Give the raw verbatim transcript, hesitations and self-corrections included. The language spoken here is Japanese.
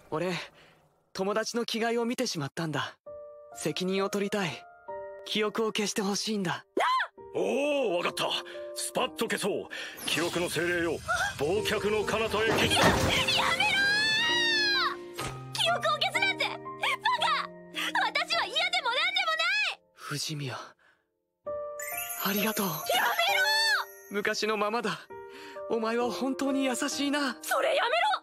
俺友達の着替えを見てしまったんだ。責任を取りたい。記憶を消してほしいんだ。 おお、分かった。スパッと消そう。記憶の精霊よ、忘却の彼方へ消す。や、やめろー！記憶を消すなんてバカ！私は嫌でもなんでもない。 藤宮、ありがとう。やめろー！ 昔のままだ。お前は本当に優しいな。それやめろ！